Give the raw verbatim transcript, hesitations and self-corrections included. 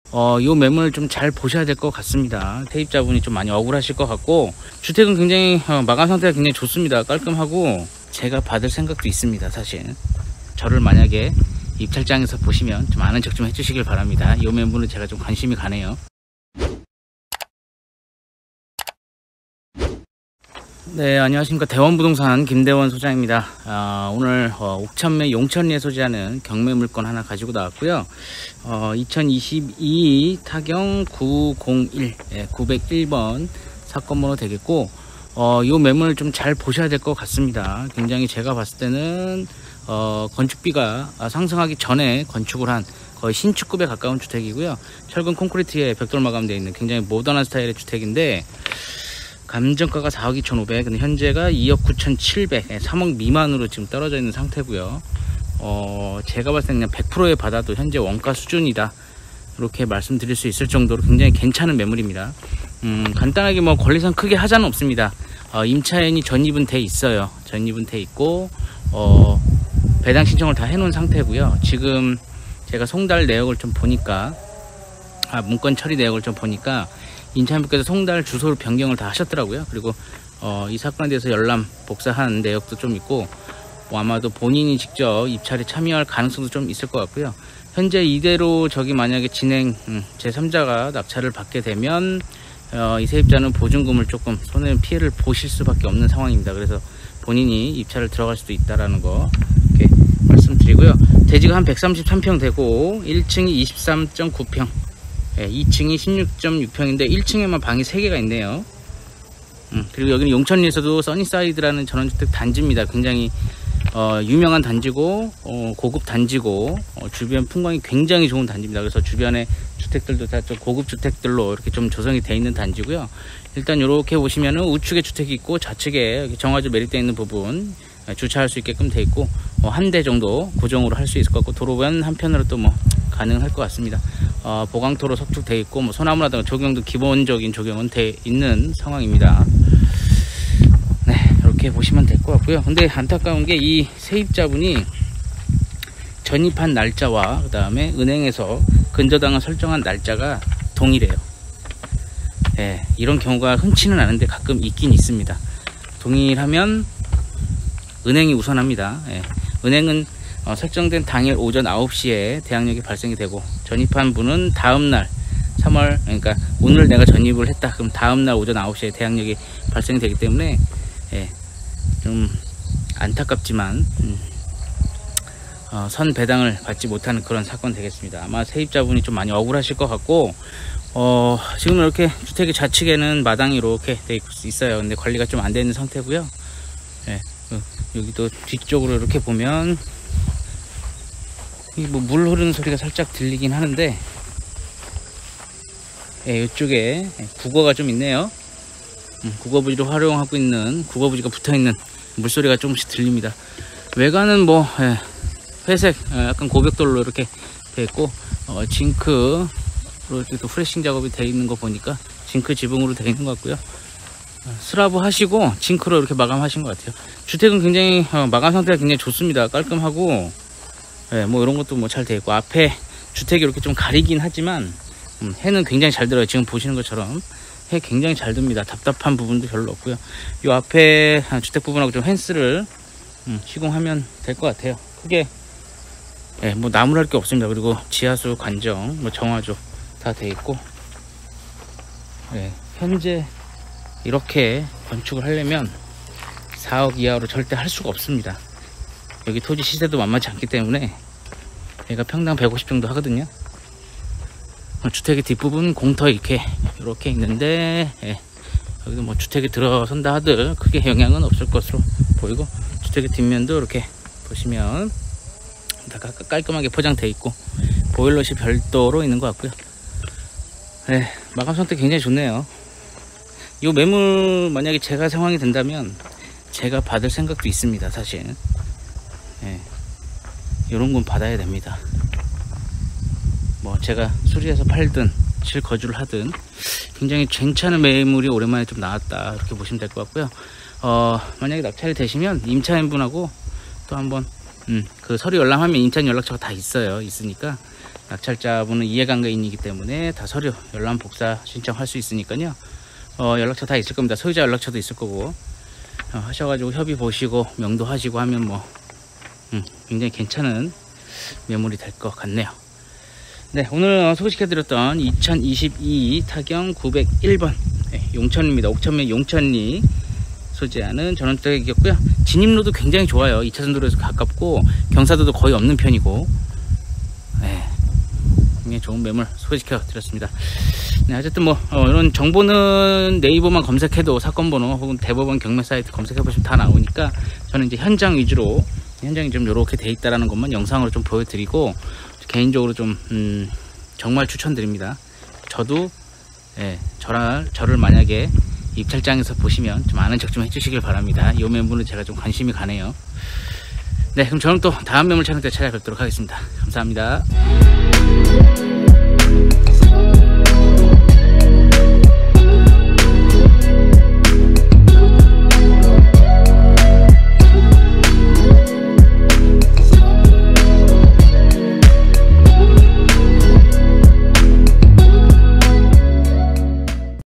어, 요 매물을 좀 잘 보셔야 될 것 같습니다. 세입자분이 좀 많이 억울하실 것 같고, 주택은 굉장히 어, 마감 상태가 굉장히 좋습니다. 깔끔하고 제가 받을 생각도 있습니다. 사실 저를 만약에 입찰장에서 보시면 좀 아는 척 좀 해주시길 바랍니다. 요 매물은 제가 좀 관심이 가네요. 네, 안녕하십니까. 대원부동산 김대원 소장입니다. 아, 오늘 어, 옥천매 용천리에 소지하는 경매 물건 하나 가지고 나왔고요. 어, 이천이십이 타경 구공일, 예, 구공일 번 사건 번호 되겠고, 어, 요 매물을 좀 잘 보셔야 될 것 같습니다. 굉장히 제가 봤을 때는 어, 건축비가 상승하기 전에 건축을 한 거의 신축급에 가까운 주택이고요. 철근 콘크리트에 벽돌 마감되어 있는 굉장히 모던한 스타일의 주택인데, 감정가가 사억 이천오백, 근데 현재가 이억 구천칠백, 삼억 미만으로 지금 떨어져 있는 상태고요. 어, 제가 봤을 때 그냥 백 퍼센트에 받아도 현재 원가 수준이다, 이렇게 말씀드릴 수 있을 정도로 굉장히 괜찮은 매물입니다. 음, 간단하게 뭐 권리상 크게 하자는 없습니다. 어, 임차인이 전입은 돼 있어요. 전입은 돼 있고, 어, 배당 신청을 다 해놓은 상태고요. 지금 제가 송달 내역을 좀 보니까, 아, 문건 처리 내역을 좀 보니까 임차인분께서 송달 주소를 변경을 다 하셨더라고요. 그리고 어, 이 사건에 대해서 열람 복사한 내역도 좀 있고, 뭐 아마도 본인이 직접 입찰에 참여할 가능성도 좀 있을 것 같고요. 현재 이대로 저기 만약에 진행 음, 제삼자가 낙찰을 받게 되면 어, 이 세입자는 보증금을 조금 손해 피해를 보실 수밖에 없는 상황입니다. 그래서 본인이 입찰을 들어갈 수도 있다라는 거 이렇게 말씀드리고요. 대지가 한 백삼십삼 평 되고 일 층이 이십삼 점 구 평, 예, 이 층이 십육 점 육 평인데 일 층에만 방이 세 개가 있네요. 음, 그리고 여기는 용천리에서도 써니사이드라는 전원주택 단지입니다. 굉장히 어, 유명한 단지고 어, 고급 단지고 어, 주변 풍광이 굉장히 좋은 단지입니다. 그래서 주변에 주택들도 다 좀 고급 주택들로 이렇게 좀 조성이 되어 있는 단지고요. 일단 이렇게 보시면은 우측에 주택이 있고 좌측에 정화조 매립되어 있는 부분 주차할 수 있게끔 되어 있고, 어, 한 대 정도 고정으로 할 수 있을 것 같고, 도로변 한편으로 또 뭐 가능할 것 같습니다. 어, 보강토로 석축되어 있고, 뭐 소나무라든가 조경도 기본적인 조경은 되어 있는 상황입니다. 네, 이렇게 보시면 될 것 같고요. 근데 안타까운 게 이 세입자분이 전입한 날짜와 그 다음에 은행에서 근저당을 설정한 날짜가 동일해요. 네, 이런 경우가 흔치는 않은데 가끔 있긴 있습니다. 동일하면 은행이 우선합니다. 예, 은행은 어, 설정된 당일 오전 아홉 시에 대항력이 발생이 되고, 전입한 분은 다음날 삼월, 그러니까 오늘 내가 전입을 했다 그럼 다음날 오전 아홉 시에 대항력이 발생이 되기 때문에, 예, 좀 안타깝지만 음, 어, 선 배당을 받지 못하는 그런 사건 되겠습니다. 아마 세입자분이 좀 많이 억울하실 것 같고, 어, 지금 이렇게 주택의 좌측에는 마당이 이렇게 돼 있어요. 근데 관리가 좀 안 되어 있는 상태고요. 예, 여기도 뒤쪽으로 이렇게 보면 뭐 물 흐르는 소리가 살짝 들리긴 하는데, 예, 이쪽에 국어가 좀 있네요. 음, 국어부지로 활용하고 있는, 국어부지가 붙어있는 물소리가 조금씩 들립니다. 외관은 뭐 예, 회색, 예, 약간 고백돌로 이렇게 되어 있고, 어, 징크로 또 프레싱 작업이 되어 있는 거 보니까 징크 지붕으로 되어 있는 것 같고요. 슬라브 하시고 징크로 이렇게 마감하신 것 같아요. 주택은 굉장히 어, 마감 상태가 굉장히 좋습니다. 깔끔하고, 예, 뭐 이런 것도 뭐 잘 되어 있고, 앞에 주택이 이렇게 좀 가리긴 하지만 음, 해는 굉장히 잘 들어요. 지금 보시는 것처럼 해 굉장히 잘 듭니다. 답답한 부분도 별로 없고요. 이 앞에 주택 부분하고 좀 펜스를 음, 시공하면 될 것 같아요. 크게, 예, 뭐 나무랄 게 없습니다. 그리고 지하수 관정, 뭐 정화조 다 되어 있고, 예, 현재 이렇게 건축을 하려면 사억 이하로 절대 할 수가 없습니다. 여기 토지 시세도 만만치 않기 때문에 얘가 평당 백오십 정도 하거든요. 주택의 뒷부분 공터 이렇게 이렇게 있는데, 예, 여기도 뭐 주택이 들어선다 하들 크게 영향은 없을 것으로 보이고, 주택의 뒷면도 이렇게 보시면 다 깔끔하게 포장되어 있고, 보일러실 별도로 있는 것 같고요. 예, 마감 상태 굉장히 좋네요. 이 매물 만약에 제가 상황이 된다면 제가 받을 생각도 있습니다. 사실, 예, 이런 건 받아야 됩니다. 뭐 제가 수리해서 팔든 실거주를 하든 굉장히 괜찮은 매물이 오랜만에 좀 나왔다, 이렇게 보시면 될 것 같고요. 어, 만약에 낙찰이 되시면 임차인분하고 또 한번 음, 그 서류 열람하면 임차인 연락처가 다 있어요. 있으니까 낙찰자분은 이해관계인이기 때문에 다 서류 열람 복사 신청할 수 있으니까요. 어, 연락처 다 있을 겁니다. 소유자 연락처도 있을 거고 어, 하셔가지고 협의 보시고 명도하시고 하면 뭐 음, 굉장히 괜찮은 매물이 될 것 같네요. 네, 오늘 소개시켜드렸던 이천이십이 타경 구백일 번 네, 용천입니다. 옥천면 용천리 소재하는 전원주택이었고요. 진입로도 굉장히 좋아요. 이 차선 도로에서 가깝고 경사도도 거의 없는 편이고 네, 굉장히 좋은 매물 소개시켜 드렸습니다. 네, 어쨌든 뭐 어, 이런 정보는 네이버만 검색해도 사건번호 혹은 대법원 경매 사이트 검색해 보시면 다 나오니까 저는 이제 현장 위주로 현장이 좀 이렇게 돼 있다라는 것만 영상으로 좀 보여드리고 개인적으로 좀 음, 정말 추천드립니다. 저도 예, 저를 저를 만약에 입찰장에서 보시면 좀 아는 척 좀 해주시길 바랍니다. 이 매물은 제가 좀 관심이 가네요. 네, 그럼 저는 또 다음 매물 촬영 때 찾아뵙도록 하겠습니다. 감사합니다.